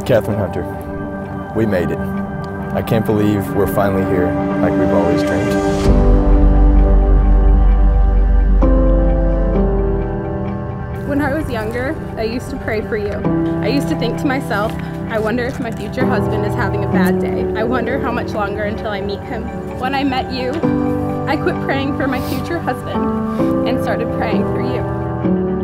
Catherine Hunter, we made it. I can't believe we're finally here like we've always dreamed. When I was younger, I used to pray for you. I used to think to myself, I wonder if my future husband is having a bad day. I wonder how much longer until I meet him. When I met you, I quit praying for my future husband and started praying for you.